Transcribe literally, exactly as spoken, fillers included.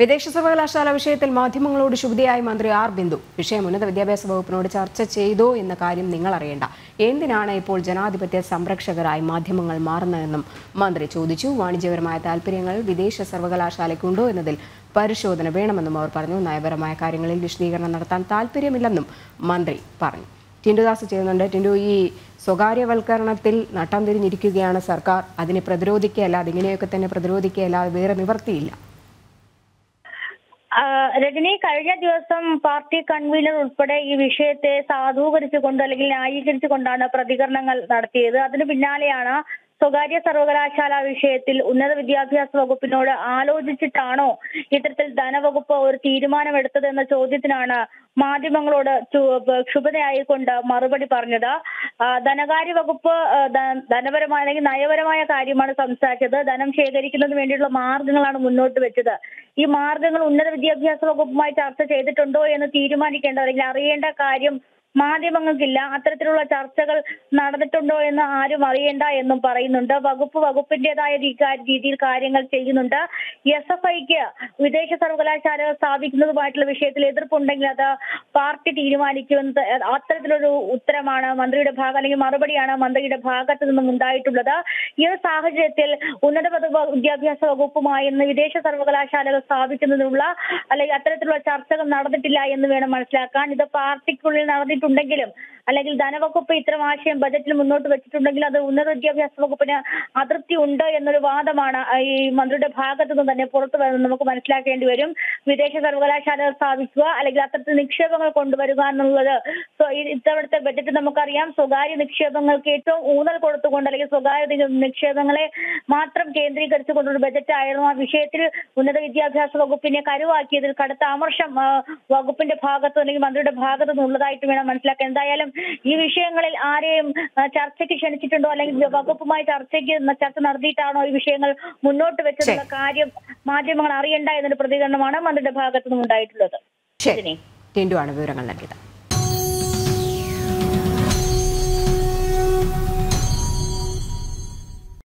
വിദേശ സർവകലാശാല വിഷയത്തിൽ മാധ്യമങ്ങളോട് ശുഭതയായി മന്ത്രി ആർ ബിന്ദു. വിഷയം ഉന്നത വിദ്യാഭ്യാസ വകുപ്പിനോട് ചർച്ച ചെയ്തോ എന്ന കാര്യം നിങ്ങൾ അറിയേണ്ട. എന്തിനാണ് ഇപ്പോൾ ജനാധിപത്യ സംരക്ഷകരായി മാധ്യമങ്ങൾ മാറുന്നതെന്നും മന്ത്രി ചോദിച്ചു. വാണിജ്യപരമായ താൽപര്യങ്ങൾ വിദേശ സർവകലാശാലയ്ക്കുണ്ടോ എന്നതിൽ പരിശോധന വേണമെന്നും അവർ പറഞ്ഞു. നയപരമായ കാര്യങ്ങളിൽ വിശദീകരണം നടത്താൻ താൽപര്യമില്ലെന്നും മന്ത്രി പറഞ്ഞു. ടിൻഡുദാസ് ചെയ്യുന്നുണ്ട്. ടിൻഡു, ഈ സ്വകാര്യവൽക്കരണത്തിൽ നട്ടം തിരിഞ്ഞിരിക്കുകയാണ് സർക്കാർ. അതിനെ പ്രതിരോധിക്കുകയല്ല, അതിങ്ങനെയൊക്കെ തന്നെ പ്രതിരോധിക്കുകയല്ലാതെ വേറെ നിവർത്തിയില്ല. രജനി, കഴിഞ്ഞ ദിവസം പാർട്ടി കൺവീനർ ഉൾപ്പെടെ ഈ വിഷയത്തെ സാധൂകരിച്ചുകൊണ്ട് അല്ലെങ്കിൽ ന്യായീകരിച്ചുകൊണ്ടാണ് പ്രതികരണങ്ങൾ നടത്തിയത്. അതിനു പിന്നാലെയാണ് സ്വകാര്യ സർവകലാശാല വിഷയത്തിൽ ഉന്നത വിദ്യാഭ്യാസ വകുപ്പിനോട് ആലോചിച്ചിട്ടാണോ ഇത്തരത്തിൽ ധനവകുപ്പ് ഒരു തീരുമാനമെടുത്തത് എന്ന ചോദ്യത്തിനാണ് മാധ്യമങ്ങളോട് ക്ഷുഭിതയായിക്കൊണ്ട് മറുപടി പറഞ്ഞത്. ധനകാര്യ വകുപ്പ് ധനപരമായ അല്ലെങ്കിൽ നയപരമായ കാര്യമാണ് സംസാരിച്ചത്. ധനം ശേഖരിക്കുന്നതിന് വേണ്ടിയുള്ള മാർഗങ്ങളാണ് മുന്നോട്ട് വെച്ചത്. ഈ മാർഗങ്ങൾ ഉന്നത വിദ്യാഭ്യാസ വകുപ്പുമായി ചർച്ച ചെയ്തിട്ടുണ്ടോ എന്ന് തീരുമാനിക്കേണ്ട അല്ലെങ്കിൽ അറിയേണ്ട കാര്യം മാധ്യമങ്ങൾക്കില്ല. അത്തരത്തിലുള്ള ചർച്ചകൾ നടന്നിട്ടുണ്ടോ എന്ന് ആരും അറിയേണ്ട എന്നും പറയുന്നുണ്ട്. വകുപ്പ് വകുപ്പിന്റേതായ രീതിയിൽ കാര്യങ്ങൾ ചെയ്യുന്നുണ്ട്. എസ് എഫ് ഐക്ക് വിദേശ സർവകലാശാല സ്ഥാപിക്കുന്നതുമായിട്ടുള്ള വിഷയത്തിൽ എതിർപ്പുണ്ടെങ്കിൽ അത് പാർട്ടി തീരുമാനിക്കുമെന്ന് അത്തരത്തിലൊരു ഉത്തരമാണ് മന്ത്രിയുടെ ഭാഗം അല്ലെങ്കിൽ മറുപടിയാണ് മന്ത്രിയുടെ ഭാഗത്ത് നിന്നും ഉണ്ടായിട്ടുള്ളത്. ഈ ഒരു സാഹചര്യത്തിൽ ഉന്നത വിദ്യാഭ്യാസ വകുപ്പുമായി ഇന്ന് വിദേശ സർവകലാശാലകൾ സ്ഥാപിക്കുന്നതിനുള്ള അല്ലെങ്കിൽ അത്തരത്തിലുള്ള ചർച്ചകൾ നടന്നിട്ടില്ല എന്ന് വേണം മനസ്സിലാക്കാൻ. ഇത് പാർട്ടിക്കുള്ളിൽ നടന്നിട്ട് ണ്ടെങ്കിലും അല്ലെങ്കിൽ ധനവകുപ്പ് ഇത്തരം ആശയം ബജറ്റിൽ മുന്നോട്ട് വെച്ചിട്ടുണ്ടെങ്കിൽ അത് ഉന്നത വിദ്യാഭ്യാസ വകുപ്പിന് അതൃപ്തി ഉണ്ട് എന്നൊരു വാദമാണ് ഈ മന്ത്രിയുടെ ഭാഗത്തു നിന്ന് തന്നെ പുറത്തു വരുന്നത് നമുക്ക് മനസ്സിലാക്കേണ്ടി വരും. വിദേശ സർവകലാശാല സ്ഥാപിക്കുക അല്ലെങ്കിൽ അത്തരത്തിൽ നിക്ഷേപങ്ങൾ കൊണ്ടുവരിക എന്നുള്ളത് ഇത്തവണത്തെ ബജറ്റ് നമുക്കറിയാം സ്വകാര്യ നിക്ഷേപങ്ങൾക്ക് ഏറ്റവും ഊന്നൽ കൊടുത്തുകൊണ്ട് അല്ലെങ്കിൽ സ്വകാര്യ നിക്ഷേപങ്ങളെ മാത്രം കേന്ദ്രീകരിച്ചുകൊണ്ടൊരു ബജറ്റ് ആയിരുന്നു. ആ വിഷയത്തിൽ ഉന്നത വിദ്യാഭ്യാസ വകുപ്പിനെ കരുവാക്കിയതിൽ കടുത്ത അമർഷം വകുപ്പിന്റെ ഭാഗത്ത് അല്ലെങ്കിൽ മന്ത്രിയുടെ ഭാഗത്തു നിന്നുള്ളതായിട്ട് വേണം മനസ്സിലാക്കാൻ. എന്തായാലും ഈ വിഷയങ്ങളിൽ ആരെയും ചർച്ചയ്ക്ക് ക്ഷണിച്ചിട്ടുണ്ടോ അല്ലെങ്കിൽ വകുപ്പുമായി ചർച്ചയ്ക്ക് ചർച്ച നടത്തിയിട്ടാണോ ഈ വിഷയങ്ങൾ മുന്നോട്ട് വെച്ചതെന്ന കാര്യം മാധ്യമങ്ങൾ അറിയണ്ട എന്നൊരു പ്രതികരണമാണ് മന്ത്രിയുടെ ഭാഗത്തു നിന്നും ഉണ്ടായിട്ടുള്ളത്. ടിൻഡു ആണ് വിവരങ്ങൾ നൽകിയത്.